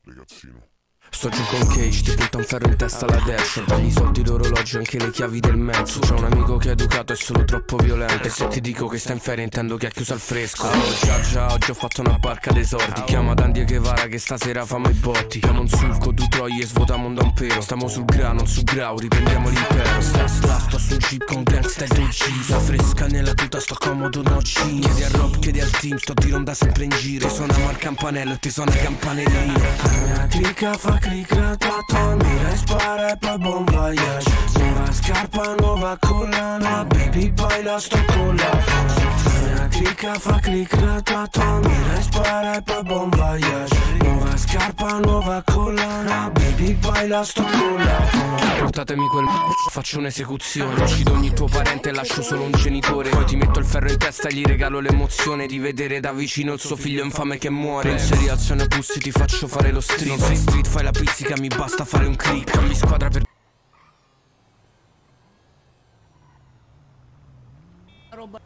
ragazzino. Sto giù con Cage, ti punta un ferro in testa alla destra. Dagli i soldi l'orologio, anche le chiavi del mezzo. C'è un amico che è educato e solo troppo violento. E se ti dico che sta in ferie intendo che ha chiuso al fresco. Già, oggi ho fatto una barca dei sordi. Chiama Dandy e Guevara che stasera famo i botti. Chiamo un sulco, du troie e svuotiamo da un pero. Stiamo sul grano, su grau, riprendiamo l'impero. Sto sul jeep con gangsta e DG. Sta fresca nella tuta, sto comodo, no jeans. Chiedi a Rob, chiedi al team, sto di ronda sempre in giro. Ti suoniamo al campanello e ti suona il campanellino. La mia clicca fa click, rataton, mira e spara e poi bon voyage. Nuova scarpa, nuova collana, baby baila sto con la fama. La mia clicca fa click, rataton, mira e spara e poi bon voyage. Nuova scarpa, nuova collana, baby baila sto con la fama. Portatemi quel faccio un'esecuzione. Uccido ogni tuo parente e lascio solo un genitore. Poi ti metto il ferro in testa e gli regalo l'emozione di vedere da vicino il suo figlio infame che muore. In seriazione bussi ti faccio fare lo street. Non sei street, fai la pizzica, mi basta fare un click. Cambi squadra per roba.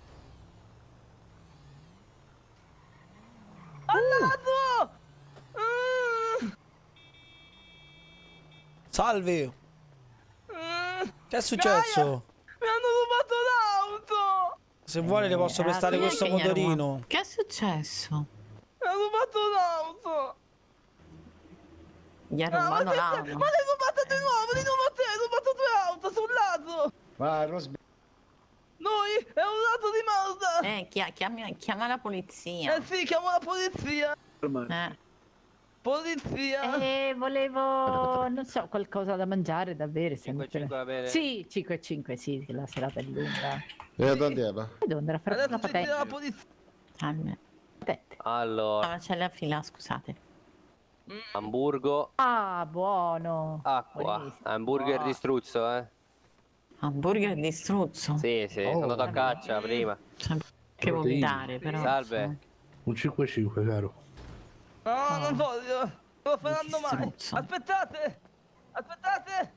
Salve! Che è successo? Mi hanno rubato l'auto! Se vuole le posso prestare questo motorino. Che è successo? Mi hanno rubato l'auto! Gli ha rubato l'auto? Ma l'hai rubata di nuovo te! Hai rubato 2 auto sul lato! Va, non sbaglio. Noi è un lato di merda! Chiama la polizia. Sì, chiamo la polizia! Polizia! Volevo, non so, qualcosa da mangiare, da bere. 5-5 va bene? Sì, 5-5, sì, che la serata è lunga. Dove andiamo? Devo andare a fare una patente. La polizia! Patente. Allora, Ah, c'è la fila, scusate. Hamburgo, Ah, buono. acqua, Buonissimo. hamburger di struzzo, Hamburger di struzzo. Sì, sono andato a caccia prima. Cioè, che vomitare, però. Salve. Un 5-5, caro. No, non voglio! Non lo faranno mai! struzzo. Aspettate! Aspettate!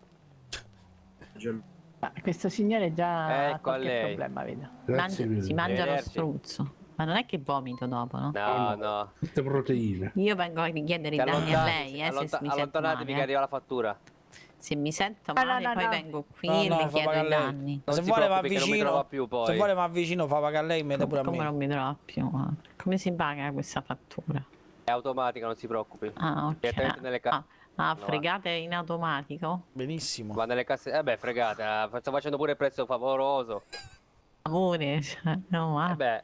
Ma questo signore già ha Ecco a qualche lei. problema, vedo. Grazie mille. Si mangia lo Arrivederci. struzzo. Ma non è che vomito dopo, no? No, no. Tutte proteine. Io vengo a richiedere i danni a lei, se mi sento allontanatevi che male. arriva la fattura. Se mi sento No, male, no, poi no. vengo qui No, e no, le fa chiedo pagare i lei. danni. Non Se si vuole va preoccupi che non mi trova vicino. più poi. Se vuole va vicino, fa pagare a lei, mette pure a Come me. non mi trova più? Come si paga questa fattura? È automatica, non si preoccupi. Ah, ok. Direttamente nelle casse. Fregate in automatico? Benissimo. Va nelle casse. Fregate, sto facendo pure il prezzo favoloso. Amore, cioè, no, ma... Beh,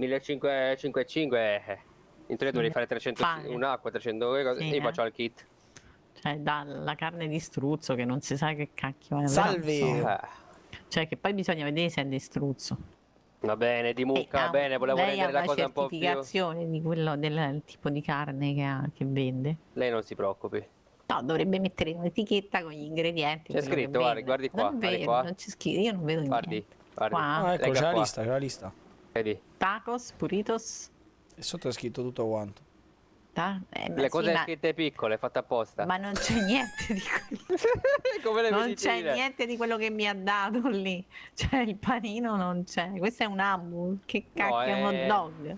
1500 in teoria dovrei fare 300 Fare. un'acqua, 300 cose. Sì, Io faccio al kit. Cioè, dalla carne di struzzo che non si sa che cacchio è. però, Salve. insomma. Eh, Cioè, che poi bisogna vedere se è di struzzo. va bene, di mucca, va bene, volevo lei ha rendere la una cosa un po' più. certificazione di quello del tipo di carne che vende? Lei non si preoccupi. No, dovrebbe mettere un'etichetta con gli ingredienti. C'è quello che scritto, vende. guardi qua, Non è guardi vero, qua. non c'è scritto, io non vedo Guardi, niente. guardi. Qua. Ah, ecco, Legga c'è la qua. lista, c'è la lista. Vedi? Tacos, burritos. E sotto è scritto tutto quanto. Ma Le cose sì, scritte piccole, fatte apposta. ma non c'è niente di quello. Come le Non vedi c'è dire? niente di quello che mi ha dato lì. Cioè, il panino non c'è. Questo è un hamburger. Che cacchio è un hot dog?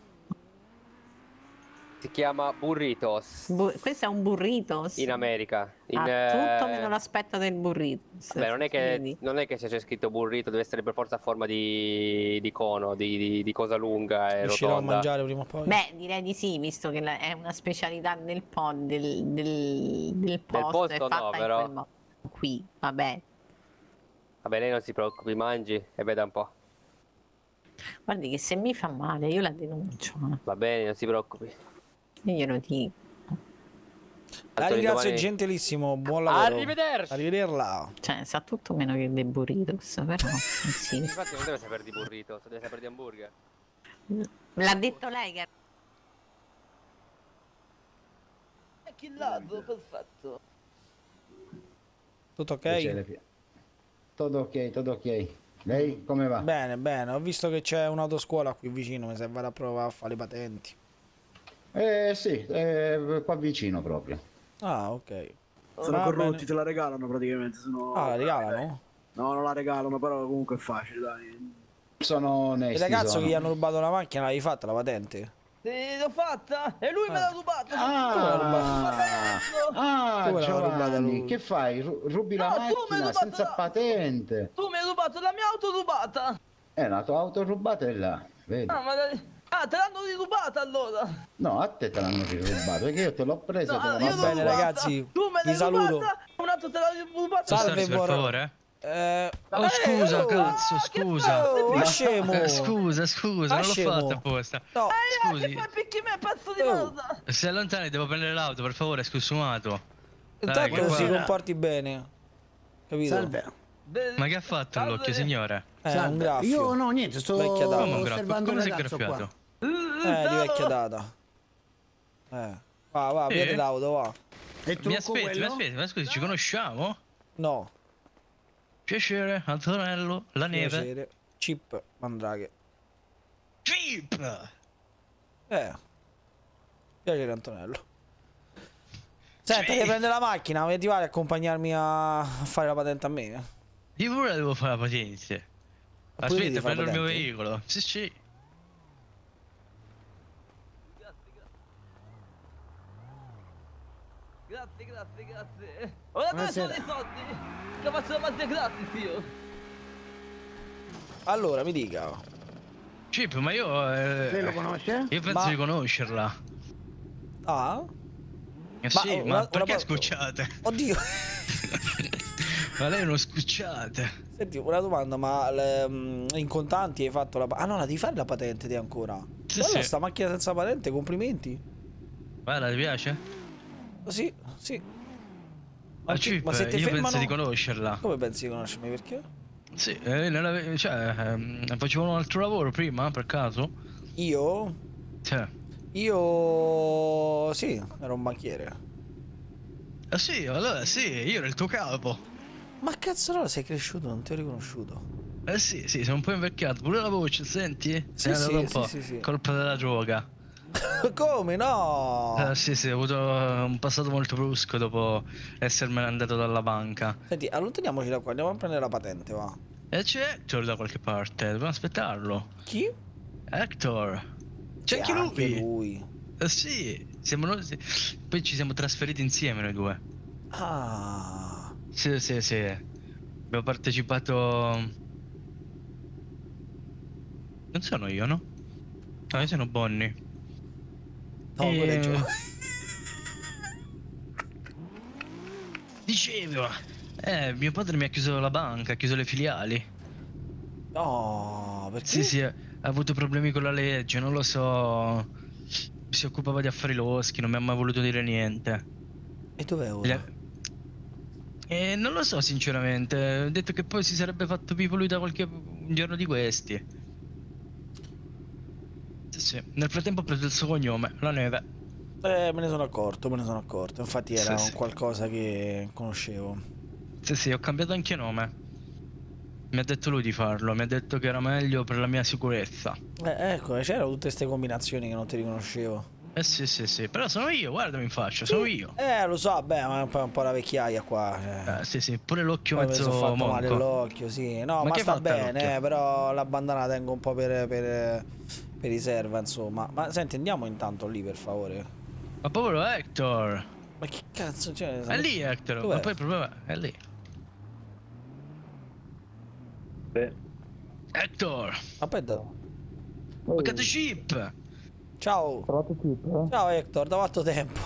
Si chiama burritos Questo è un burritos. in America. Ha tutto meno l'aspetto del burritos. Beh, non è Vedi? che se c'è scritto burrito deve essere per forza a forma di cono, di cosa lunga e Riuscirò a rotonda. mangiare prima o poi. Beh, direi di sì, visto che è una specialità del posto. posto è fatta no, in però. quel modo. Qui, vabbè. Vabbè, lei non si preoccupi, mangi e veda un po'. Guardi che se mi fa male io la denuncio. Va bene, non si preoccupi. Io glielo dico. La Tanto ringrazio, domani- gentilissimo. Buon lavoro. Arrivederci! Arrivederla. Cioè, sa tutto meno che dei burritos, però sì. Infatti non deve sapere di burrito, deve sapere di hamburger. L'ha detto lei che... È killato, perfetto. Tutto ok? Piacere. Tutto ok, tutto ok. Lei come va? Bene, bene. Ho visto che c'è un'autoscuola qui vicino. Mi serve da provare a fare le patenti. Sì, qua vicino proprio. Ah, ok. Sono Va corrotti, bene. te la regalano praticamente. Sono... Ah, la regalano? No, non la regalano, però comunque è facile, dai. Sono onesti. Il ragazzo sono. che gli hanno rubato la macchina l'avevi fatta la patente? Sì, l'ho fatta! E lui me l'ha rubato! Come l'ha rubata? Ah, Come l'ha rubata Giovanni, lui? che fai? Rubi la No, tu mi hai macchina rubato senza la- patente. Tu mi hai rubato la mia auto rubata. La tua auto rubata è là, vedi? Te l'hanno rirubata allora. No, a te te l'hanno rirubato, perché io te l'ho presa. No, te io l'ho l'ho bene, rubata. ragazzi, Tu me vi l'hai saluto. rubata, un altro te l'ha rubata. Salve, per Moro. favore. Oh, scusa, oh, cazzo, scusa. ma scemo. Scusa, Ma non l'ho scemo. fatto apposta. No, Scusi, Che fai picchi me, pezzo di Oh. merda. se allontani devo prendere l'auto, per favore, scusumato. Dai, intanto che si qua- comporti bene. Capito? Salve. Ma che ha fatto all'occhio, signore? Un Salve. graffio. Io no, niente, sto Vecchia data. Come un graffio? osservando Come il si è ragazzo graffiato? qua. Di vecchia data. Va, Sì? vedi l'auto, va. E tu Mi aspetti, ma scusi, ci conosciamo? No, Piacere, Antonello, la neve. piacere. Chip Mandraghe. Chip! Piacere Antonello. Senta, devi prendere la macchina, ti va ad accompagnarmi a fare la patente a me? Io pure devo fare la patente. Pure devi Aspetta, fare prendo la il mio patente? veicolo. Sì, sì. Grazie. Ora dove Buonasera. sono i soldi? Che faccio la parte gratis io. Allora, mi dica. Chip, ma io... Lei lo conosce? Io penso Ma- di conoscerla. Ah? Sì, ma una perché po- scucciate? Oddio. Ma lei non scucciate. Senti, una domanda, ma in contanti hai fatto la... Ah no, la devi fare la patente te ancora? Sì, Guarda sì. sta macchina senza patente, complimenti. Guarda, ti piace? Sì, sì. Ma Chip, ma se ti io fermano... penso di conoscerla. Come pensi di conoscermi? Perché? Sì, facevo un altro lavoro prima, per caso? Io? Cioè. Io... Sì, ero un banchiere. Ah sì, allora sì, io ero il tuo capo. Ma cazzo no, sei cresciuto, non ti ho riconosciuto. Eh sì, sono un po' invecchiato. Pure la voce, senti? Sì, È andato un sì, po'. sì. Colpa della droga. Come no? Sì, ho avuto un passato molto brusco dopo essermene andato dalla banca. Senti, allontaniamoci da qua, andiamo a prendere la patente, va. E c'è Hector da qualche parte, dobbiamo aspettarlo. Chi? Hector! C'è Sì, anche lui! lui. Sì, poi ci siamo trasferiti insieme noi due. Ah. Sì. Abbiamo partecipato... Non sono io, no? No, io sono Bonnie. No, quello è Gio. Dicevo, mio padre mi ha chiuso la banca, ha chiuso le filiali. No, perché? Sì, ha avuto problemi con la legge, non lo so. Si occupava di affari loschi, non mi ha mai voluto dire niente. E dov'è ora? Non lo so sinceramente, ho detto che poi si sarebbe fatto vivo lui da qualche un giorno di questi. Sì. Nel frattempo ho preso il suo cognome, la neve. Me ne sono accorto. Infatti era Sì. un qualcosa che conoscevo. Sì, ho cambiato anche nome. Mi ha detto lui di farlo, mi ha detto che era meglio per la mia sicurezza. Ecco, c'erano tutte queste combinazioni che non ti riconoscevo. Sì, però sono io, guardami in faccia, sono io. Lo so, beh, ma è un po' la vecchiaia qua. Sì, pure l'occhio Poi mi sono mezzo fatto male monco. l'occhio, sì. No, ma che sta hai fatto bene, all'occhio? però la bandana la tengo un po' per riserva, insomma. Ma senti, andiamo intanto lì, per favore. Ma povero Hector! Ma che cazzo c'è? È lì Hector, Dov'è? ma poi il problema è lì. Hector! Aspetta. Ma che chip! Ciao. Ciao Hector, da quanto tempo?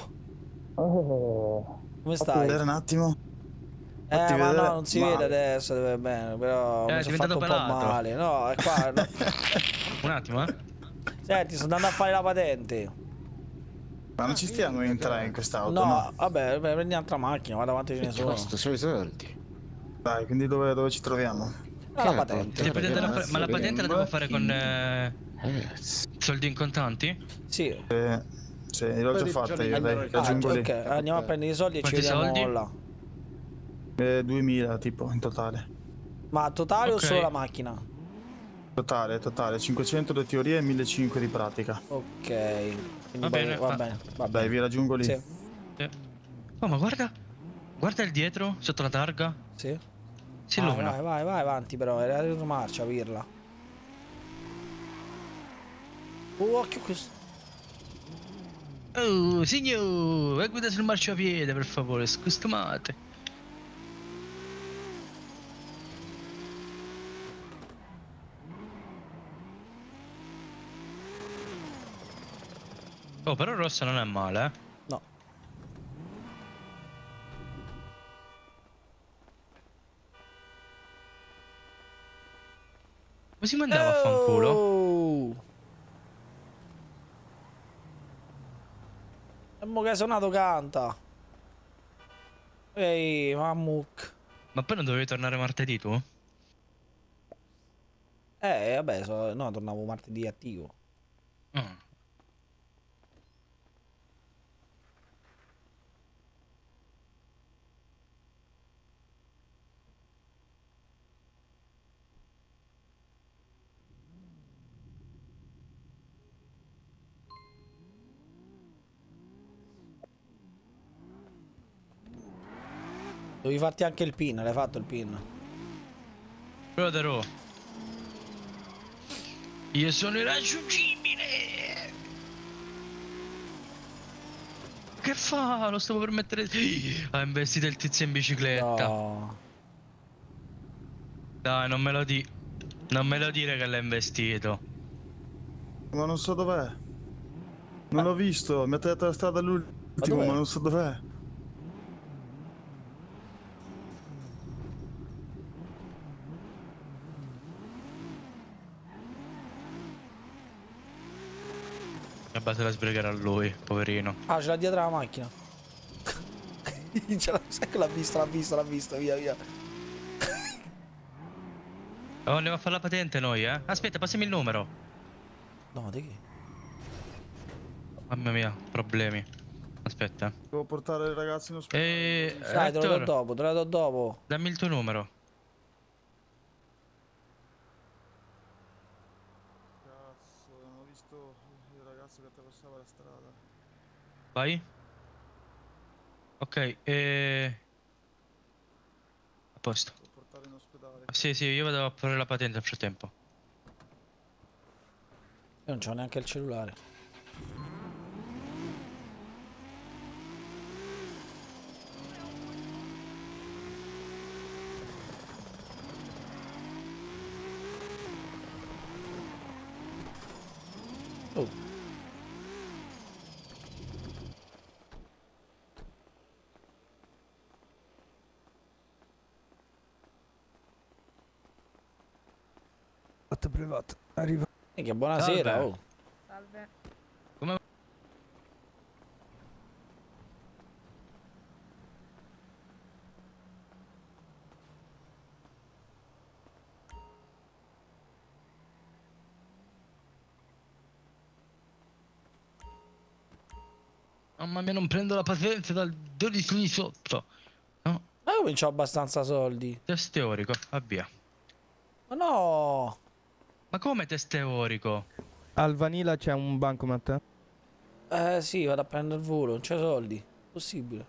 Come stai? un attimo. Ma vedere no, non si male. vede adesso, deve bene, però È mi sono fatto diventato un po' pelato. male. No, è qua. No. Un attimo, Senti, sto andando a fare la patente. Ma non ci stiamo in tre in quest'auto, No, vabbè, prendi un'altra macchina, guarda quanti ce ne sono. sono i soldi. Dai, quindi dove ci troviamo? La patente. Ma la patente la devo fare con soldi in contanti? Sì. Sì, l'ho già fatta io, dai, aggiungo lì. Ok, andiamo a prendere i soldi e ci Quanti vediamo soldi? là. 2000 tipo in totale. Ma totale o Ok. solo la macchina? Totale, 500 di teoria e 1500 di pratica. Ok. Quindi Va bene, va va- bene. Va Dai, bene. vi raggiungo lì. Sì. Oh, ma guarda! Guarda il dietro, sotto la targa. Sì. Si Ah, illumina. vai avanti però, era retromarcia, pirla. Occhio questo. Oh, signor, guida sul marciapiede, per favore, scusate. Oh, però rossa non è male, eh. No. Come si mandava a fanculo? Oh! E mo che hai suonato canta. Ehi, Mammuk. Ma poi non dovevi tornare martedì tu? Vabbè, no, tornavo martedì attivo. Ah. Devi farti anche il pin, l'hai fatto il pin. Brother, io sono irraggiungibile! Che fa? Lo stavo per mettere... Ha investito il tizio in bicicletta. No. Dai, non me lo di... Non me lo dire che l'ha investito. Ma non so dov'è. Non l'ho visto, mi ha tagliato la strada all'ultimo, ma non so dov'è. Vabbè, se la sbrigherà lui, poverino. Ah, ce l'ha dietro la macchina. Sai che l'ha visto, via, via. Oh, andiamo a fare la patente noi, eh? Aspetta, passami il numero. No, di che? Mamma mia, problemi. Aspetta. Devo portare il ragazzo in ospedale. Dai, te lo do dopo, te lo do dopo. Dammi il tuo numero. Cazzo, non ho visto il ragazzo che attraversava la strada. Vai. Ok, a posto. Devo portare in ospedale. Sì, sì, io vado a fare la patente nel frattempo. Io non c'ho neanche il cellulare. Oh. Fatto privato, arriva. Che buonasera, Salve. oh. Salve. Come... Mamma mia, non prendo la patente dal 12 di sotto. No, Ma io non c'ho abbastanza soldi. test teorico, avvia. Ma no! Ma come test teorico? Al Vanilla c'è un bancomat? Sì, vado a prendere il volo, non c'ho soldi. Possibile.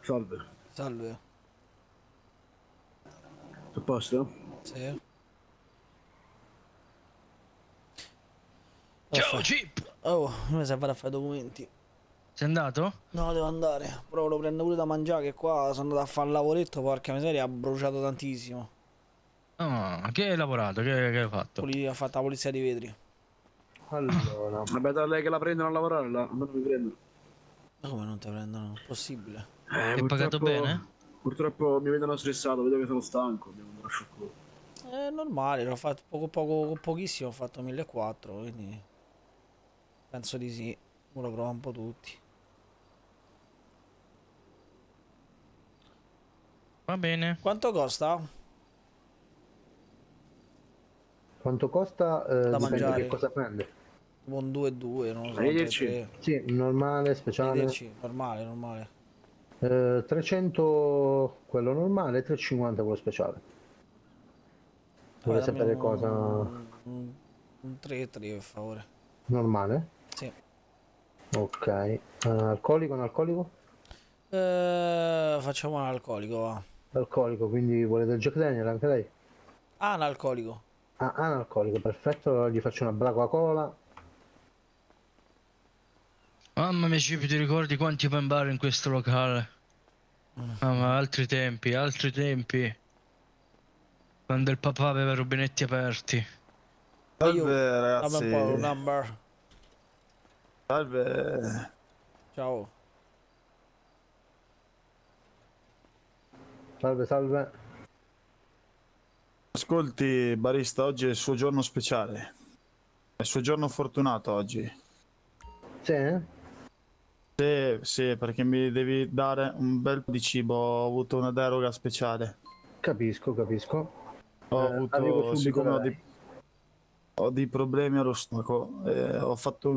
Salve. Salve. A posto? Sì. Ciao Chip! Oh, mi serve a fare i documenti. Sei andato? No, devo andare. Però lo prendo pure da mangiare, che qua sono andato a fare il lavoretto, porca miseria, ha bruciato tantissimo. Ah, che hai lavorato? Che hai fatto? Ha fatto la pulizia dei vetri. Allora, vabbè, da lei che la prendono a lavorare, là, non mi prendono. Ma come non ti prendono? Possibile. Hai pagato bene? Purtroppo mi vedono stressato, vedo che sono stanco, devo andare a sciocco. È normale, l'ho fatto pochissimo, ho fatto 1400, quindi penso di sì. Ora lo provo un po' tutti. Va bene. Quanto costa? Quanto costa? Da Dipende mangiare. che cosa prende. Un 2-2, non lo so. Arrivederci. 3-3. Sì, normale, speciale. Arrivederci, normale, normale. 300 quello normale, 350 quello speciale. Vuole Dammi sapere cosa un 3-3 per favore. normale? Sì. Ok. Alcolico, non alcolico? Facciamo un alcolico, va. Alcolico, quindi vuole del Jack Daniel anche lei? Analcolico. Ah, analcolico, perfetto, allora gli faccio una Bragua Cola. Mamma mia, Chip, ti ricordi quanti open bar in questo locale? Mamma, altri tempi, altri tempi. Quando il papà aveva i rubinetti aperti. Salve ragazzi. Dammi un po' un number. Salve. Ciao. Salve, salve. Ascolti barista, oggi è il suo giorno speciale. È il suo giorno fortunato oggi. Sì? Sì, perché mi devi dare un bel po' di cibo. Ho avuto una deroga speciale. Capisco, capisco. Ho arrivo avuto, subito siccome da ho lei. dei problemi allo stomaco, ho fatto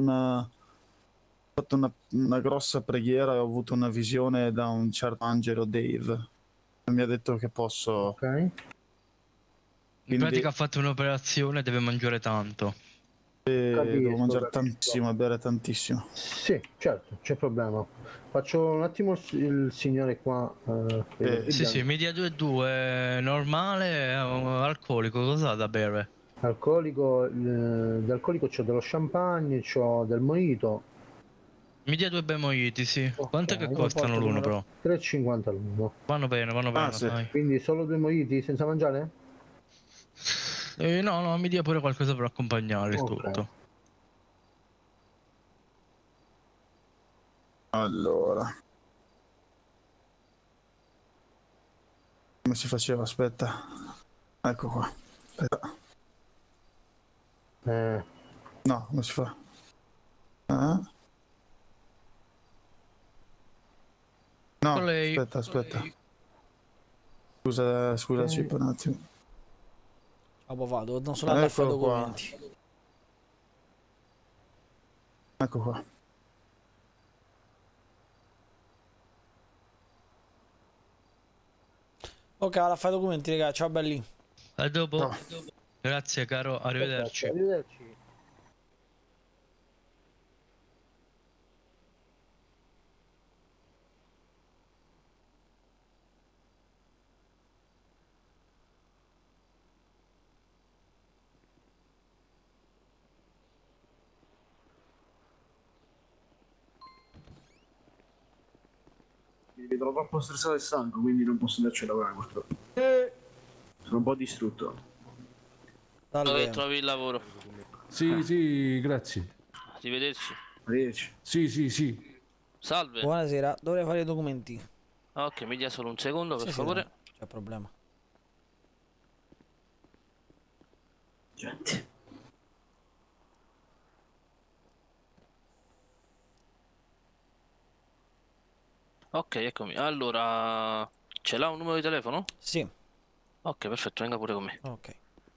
una grossa preghiera e ho avuto una visione da un certo angelo Dave. Mi ha detto che posso. Ok. In Quindi- pratica ha fatto un'operazione e deve mangiare tanto. Devo mangiare capisco. tantissimo e bere tantissimo. Sì, certo, c'è problema. Faccio un attimo il signore qua. Sì, sì, media 2,2, normale, alcolico, cos'ha da bere? Alcolico, d'alcolico c'ho dello champagne, c'ho del mojito. Media 2 bei mojiti, sì. Quanto che Ok. costano l'uno però? 3,50 l'uno. Vanno bene, sì. dai. Quindi solo 2 mojiti senza mangiare? No, mi dia pure qualcosa per accompagnare il Ok. tutto. Allora. Come si faceva? Aspetta. Ecco qua. Aspetta. No, come si fa? No, Lei. aspetta. Scusa Chip, un attimo. Dopo vado, non sono andato a fare i Eccolo qua. documenti. Ecco qua. Ok, vado a fare i documenti, raga. Ciao belli. A dopo. No. Grazie caro, arrivederci. Arrivederci. Mi vedo troppo stressato e stanco, quindi non posso andarci a lavorare purtroppo. Sono un po' distrutto. Salve. Trovi il lavoro. Sì, grazie. Arrivederci. Arrivederci. Sì. Salve. Buonasera, dovrei fare i documenti. Ok, mi dia solo un secondo, per Sì, favore. non c'è problema. Gente. Ok, eccomi. Allora, ce l'ha un numero di telefono? Sì. Ok, perfetto, venga pure con me. Ok.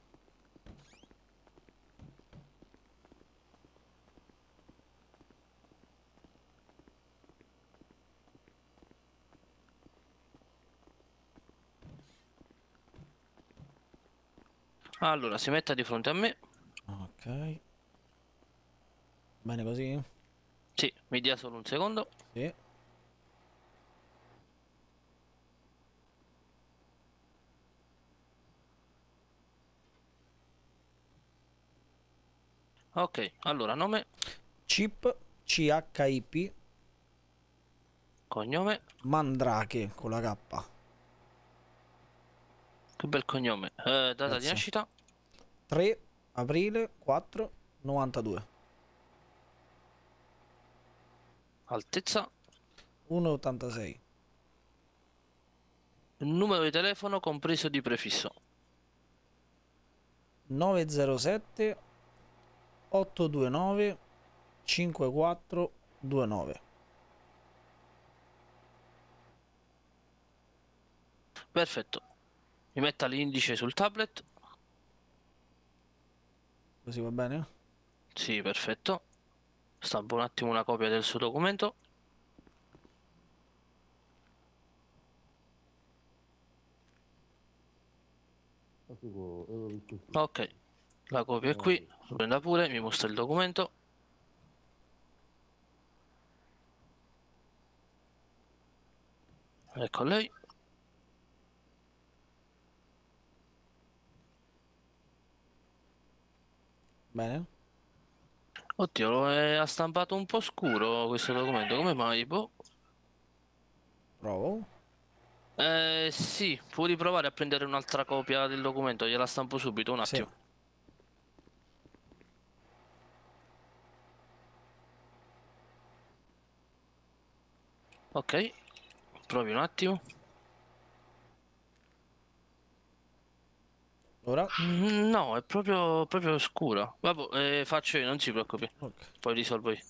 Allora, si metta di fronte a me. Ok. Bene così? Sì, mi dia solo un secondo. Sì. Ok, allora nome, Chip, CHIP, cognome, Mandrake con la K. che bel cognome. Data di Grazie. nascita, 3 aprile 4 92. altezza, 1,86. numero di telefono compreso di prefisso. 907 829 5429. Perfetto. Mi metta l'indice sul tablet. Così va bene? Sì, perfetto. Stampo un attimo una copia del suo documento. Ok, la copia è qui, lo prenda pure, mi mostra il documento. Ecco lei. Bene. Oddio, lo ha stampato un po' scuro questo documento, come mai? Boh. Provo. Sì, puoi riprovare a prendere un'altra copia del documento, gliela stampo subito, un attimo. Sì. Ok, provi un attimo. Ora? No, è proprio scura. Vabbè, faccio io, non si preoccupi. Okay. Poi risolvo io.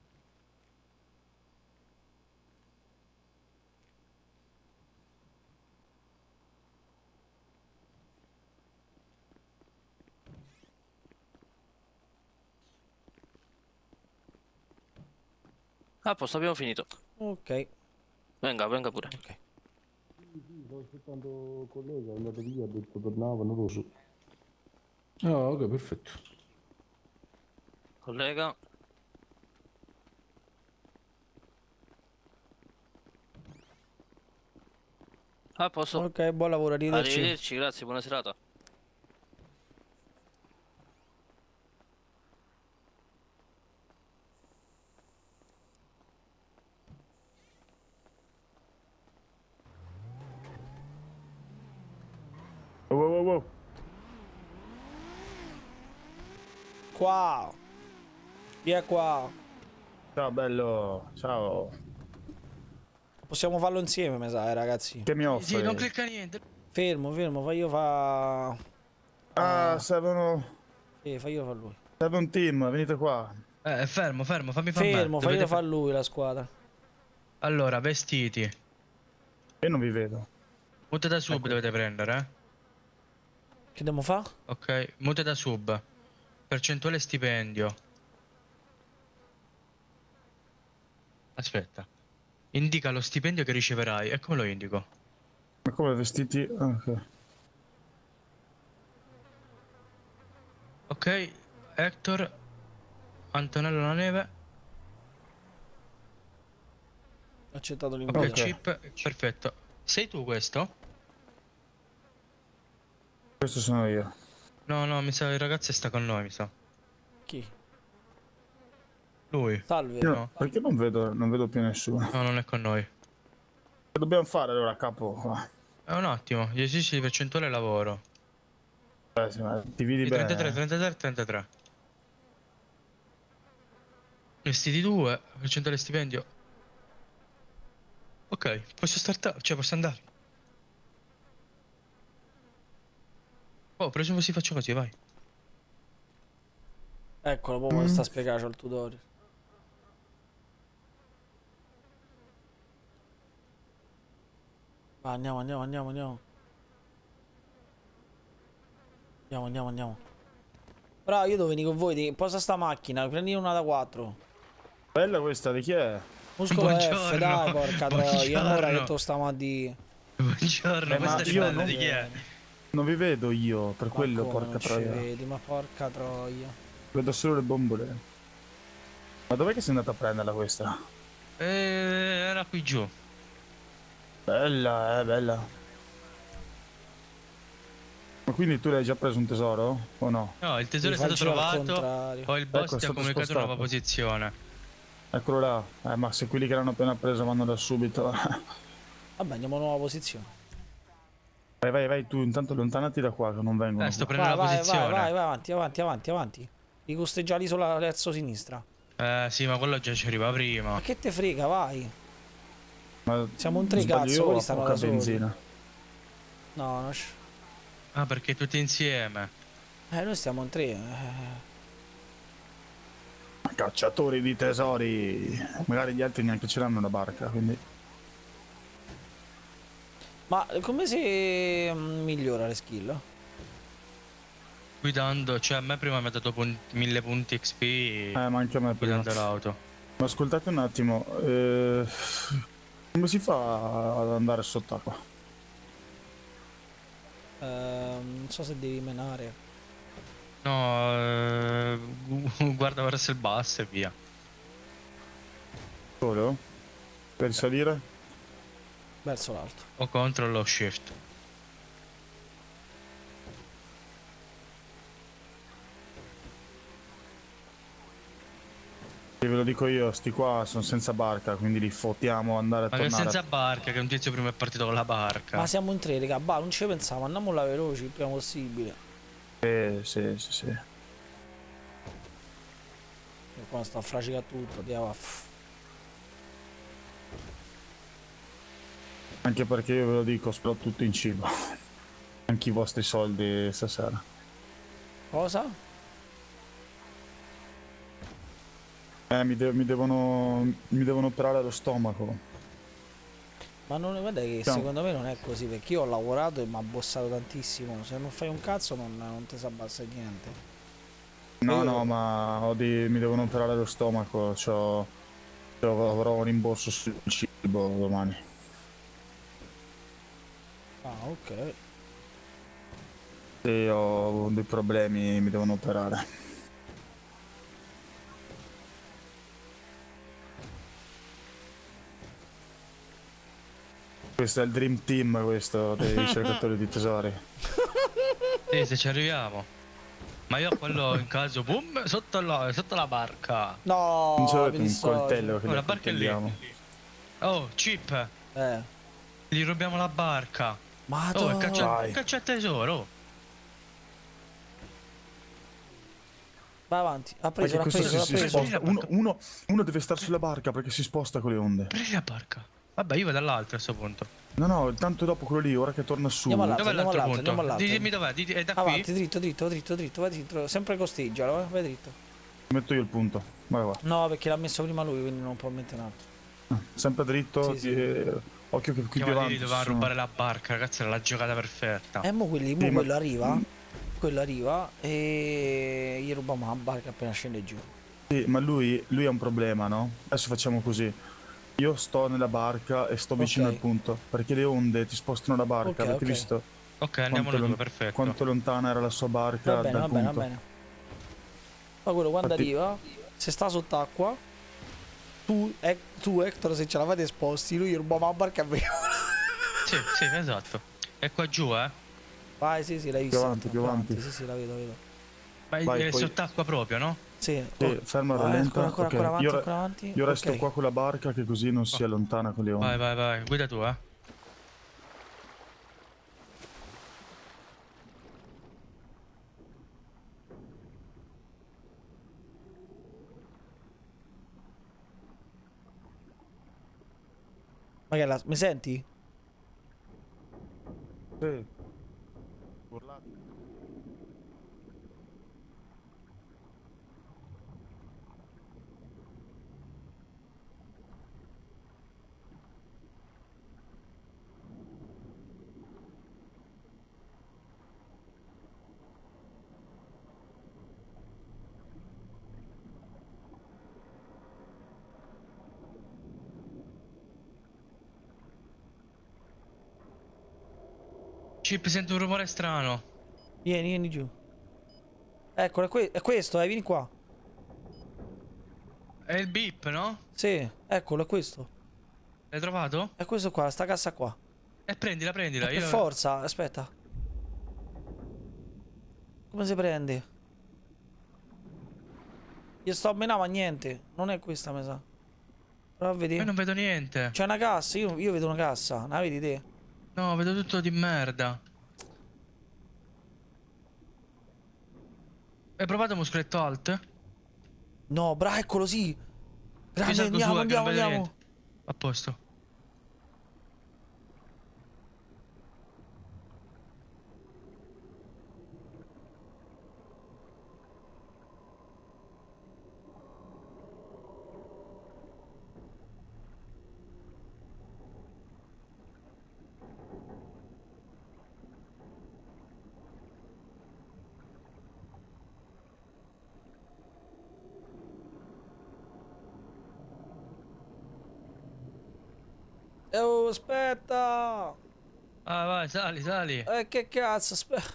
A posto, abbiamo finito. Ok. Venga, venga pure. Ok. Stavo aspettando collega, è andato via, ha detto tornava, non lo so. Ah, ok, perfetto. Collega. A posto. Ok, buon lavoro, arrivederci. Arrivederci, grazie, buona serata. Wow. Qua. Via qua. Ciao bello, ciao. Possiamo farlo insieme, mi sa, ragazzi. Che mi offri? Sì, non clicca niente. Fermo, fai io fa... Ah, servono... Sì, fai io fa lui. Serve un team, venite qua. Fermo, fammi fare. Fermo, fai io fa lui la squadra. Allora, vestiti. Io non vi vedo. Mute da sub dovete prendere, eh. Che dobbiamo fare? Ok, mute da sub. Percentuale stipendio. Aspetta. Indica lo stipendio che riceverai. E come lo indico? Ma come vestiti? Ok. Ok, Hector. Antonello La Neve. Accettato Ok, l'invito. chip. Perfetto. Sei tu questo? Questo sono io. No, mi sa il ragazzo sta con noi, mi sa. Chi? Lui. Salve. No. Perché non vedo più nessuno. No, non è con noi. Che dobbiamo fare allora, capo? Un attimo, gli esercizi di percentuale lavoro. Sì, ma dividi Sì, bene. 33. Vestiti 2, percentuale stipendio. Ok, posso startare, cioè posso andare. Oh, presumo si faccia così, vai. Eccolo, proprio sta a spiegare, c'ho il tutorial. Va, andiamo. Andiamo. Però io devo venire con voi, posa sta macchina, prendi una da 4. Bella questa, di chi è? Muscolo Buongiorno. F, dai, porca troia, io Buongiorno. ora che tu stiamo a di... Buongiorno, ma questa io ribella non- di chi è? Non vi vedo io, per quello, come porca non ci troia. vedi, ma porca troia. Vedo solo le bombole. Ma dov'è che sei andata a prenderla questa? Era qui giù. Bella, bella. Ma quindi tu l'hai già preso un tesoro? O no? No, il tesoro è stato trovato. Poi il boss ti ha comunicato una nuova posizione. Eccolo là. Ma se quelli che l'hanno appena preso vanno da subito. Vabbè, andiamo a nuova posizione. Vai, tu intanto allontanati da qua che non vengono. Sto prendendo la posizione. Vai, avanti. I costeggiali sulla verso sinistra. Sì, ma quello già ci arriva prima. Ma che te frega, vai. Ma siamo un 3 cazzo, quelli stanno da soli. Benzina. No. Ah, perché tutti insieme. Noi stiamo in 3. Cacciatori di tesori. Magari gli altri neanche ce l'hanno la barca, quindi. Ma come si migliora le skill? Guidando, cioè a me prima mi ha dato 1000 punti XP. Ma anche a me prima. Guidando l'auto. Ma ascoltate un attimo, come si fa ad andare sott'acqua? Non so se devi menare. No, guarda verso il basso e via. Solo? Per salire? Verso l'alto. O control o shift. Ve lo dico io, sti qua sono senza barca, quindi li fottiamo andare a ma tornare. Ma che senza barca, che un tizio prima è partito con la barca. Ma siamo in 3, raga, non ci pensavo, andiamo là veloci il prima possibile. Sì. E qua sta a fragile tutto, andiamo a... Anche perché io ve lo dico, spero tutto in cibo. Anche i vostri soldi stasera. Cosa? Mi devono operare lo stomaco. Ma non guarda che secondo me non è così, perché io ho lavorato e mi ha bossato tantissimo. Se non fai un cazzo non ti si abbassa niente. No, ma mi devono operare lo stomaco, avrò un rimborso sul cibo domani. Ah, ok. Se ho dei problemi mi devono operare. Questo è il dream team, questo, dei cercatori di tesori. Sì, se ci arriviamo. Ma io quello in caso, boom, sotto la barca. No, non c'è un coltello che la barca è lì. Oh, Chip. Gli rubiamo la barca. Ma caccia tesoro. Vai avanti, ha preso. Uno deve stare sulla barca perché si sposta con le onde. Prendi la barca. Vabbè, io vado all'altro a questo punto. No, tanto dopo quello lì, ora che torna su. Dov'è l'altro punto? Dimmi dov'è, è da avanti, qui? dritto, vai dritto, sempre costeggialo, vai dritto. Metto io il punto, vai qua. No, perché l'ha messo prima lui, quindi non può mettere un altro. Sempre dritto, sì. Occhio che qui davanti doveva rubare la barca, ragazzi, era la giocata perfetta. Quello arriva. Quello arriva e gli rubiamo la barca appena scende giù. Sì, ma lui ha un problema, no? Adesso facciamo così. Io sto nella barca e sto vicino al punto, perché le onde ti spostano la barca, avete visto? Ok, andiamo noi, perfetto. Quanto lontana era la sua barca dal punto. Va bene. Ma quello quando arriva, se sta sott'acqua, tu Hector, se ce la fate sposti, lui ruba la barca e via. Sì, esatto. È qua giù, Vai, sì, l'hai visto. Più avanti. Sì, la vedo. Ma è sott'acqua proprio, no? Sì, fermo, rallenta. Ancora avanti. Io resto qua con la barca che così non si allontana con le onde. Vai, guida tu, Ma che mi senti? Sì. Urlate. Chip, sento un rumore strano. Vieni giù. Eccolo, è questo, vieni qua. È il beep, no? Sì, eccolo, è questo. L'hai trovato? È questo qua, sta cassa qua. Prendila. Per forza, aspetta. Come si prende? Io sto a menare, ma niente. Non è questa, mi sa. Prova a vedere. Io non vedo niente. C'è una cassa, io vedo una cassa. La vedi te? No, vedo tutto di merda. Hai provato muscoletto alt? No, bravo, eccolo, sì. Grande, Io salgo su, che non vedo niente. A posto. Oh, aspetta. Ah, vai, sali, sali. Che cazzo, aspetta.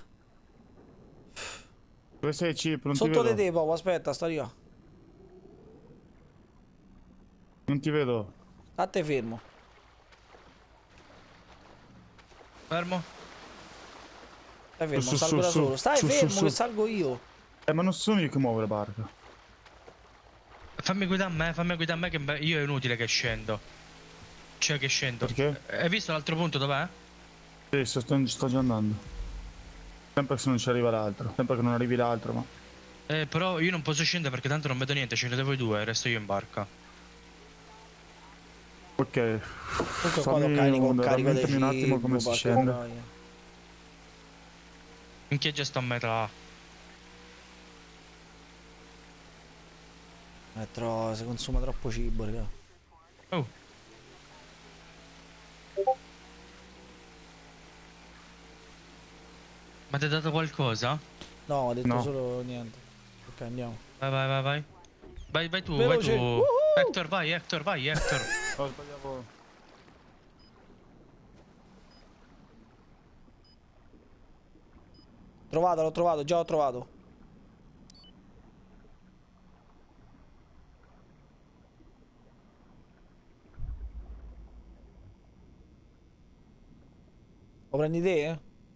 Dove sei, Chip? Non ti Sotto vedo. di te, Popo, aspetta, sto io. Non ti vedo. A te fermo. Fermo. Stai fermo, Su, salgo da su, solo. Stai su, fermo su. che salgo io. Ma non sono io che muovo la barca. Fammi guidare a me che io è inutile che scendo. Cioè che scendo. Perché? Hai visto l'altro punto dov'è? Sì, sto già andando. Sempre se non ci arriva l'altro. Sempre che non arrivi l'altro, ma... Però io non posso scendere perché tanto non vedo niente, scendete voi due, resto io in barca. Ok. Fammi un attimo come si scende. Minchia già sto a metà. Si consuma troppo cibo, raga. Oh. Ma ti ha dato qualcosa? No, ho detto No. solo niente. Ok, andiamo. Vai. Vai tu, Veloce. vai tu. Hector, vai, Hector. Oh, sbagliavo. L'ho trovato, già l'ho trovato. Lo prendi te?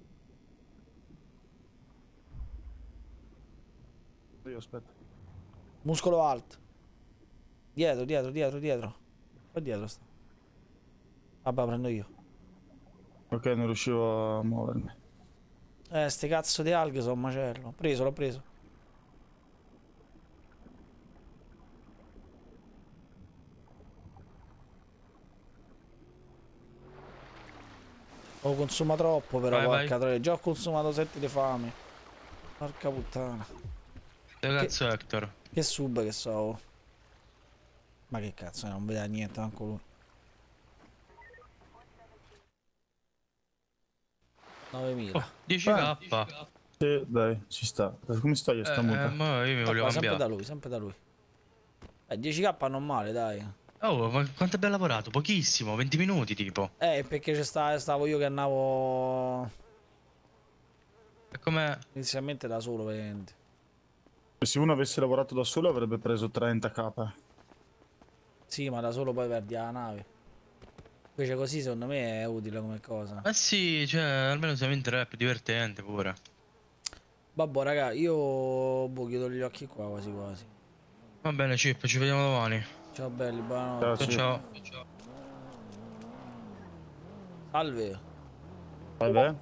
Io aspetta. Muscolo alt. Dietro. Qua dietro sta. Vabbè, prendo io. Ok, non riuscivo a muovermi. Ste cazzo di alghe sono un macello. L'ho preso. Lo consuma troppo però, porca troia. Già ho consumato 7 di fame. Porca puttana. Che cazzo Hector? Che sub che so. Ma che cazzo, non vedeva niente manco lui. 9000. 10k. Sì, dai, ci sta. Come sto io sta muta? Ma io mi voglio cambiare. Sempre da lui. 10k non male, dai. Oh, ma quanto abbiamo lavorato? Pochissimo, 20 minuti tipo. Perché stavo io che andavo... E come... Inizialmente da solo, veramente. Se uno avesse lavorato da solo avrebbe preso 30k. Sì, ma da solo poi perdi la nave. Invece così secondo me è utile come cosa. Ma sì, cioè, almeno siamo in trap, divertente pure. Vabbè, raga, io chiudo gli occhi qua quasi quasi. Va bene, Chip, ci vediamo domani. Ciao belli, buonanotte. Ciao. Salve. Vabbè.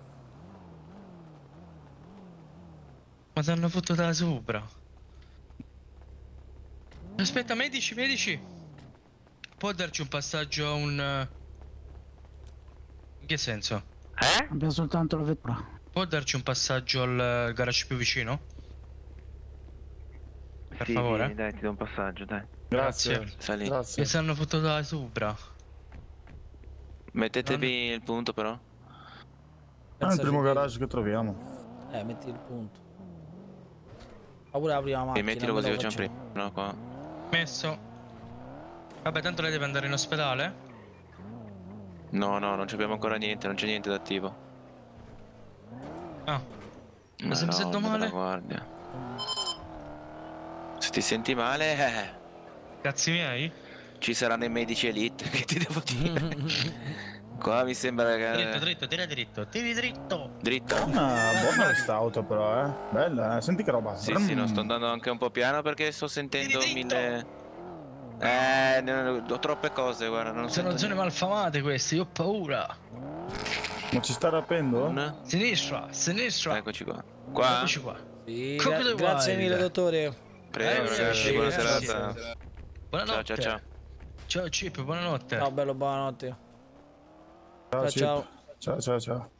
Ma ti hanno fottuto da sopra. Aspetta, medici. Può darci un passaggio a un... In che senso? Abbiamo soltanto la vettura. Può darci un passaggio al garage più vicino? Per favore? Sì, dai, ti do un passaggio, dai. Grazie. Sali. Che si hanno fottuto da sopra. Mettetevi il punto però. È il primo garage che troviamo. Metti il punto. Ma pure la prima macchina. Mettilo così facciamo prima. No, qua. Messo. Vabbè, tanto lei deve andare in ospedale. No, non abbiamo ancora niente, non c'è niente d'attivo. Ah. Ma se mi sento male? Guardia. Se ti senti male, Cazzi miei? Ci saranno i medici elite, che ti devo dire? Qua mi sembra che... Dritto, dritto, tira dritto, tiri dritto. Dritto? Ah, buona quest'auto però, Bella, senti che roba. Sì, sì, no, sto andando anche un po' piano perché sto sentendo mille... ho troppe cose, guarda, non Sono sento zone malfamate queste, io ho paura. Ma ci sta rapendo? Sinistra, sinistra. Eccoci qua. Qua? Eccoci qua. Sì, Crocodile grazie Wild. mille, dottore. Prego, ragazzi, buona serata. Buonanotte. Ciao, ciao, ciao. Ciao Chip, buonanotte. Ciao bello, buonanotte. Ciao, Ciao, ciao. Ciao, ciao, ciao.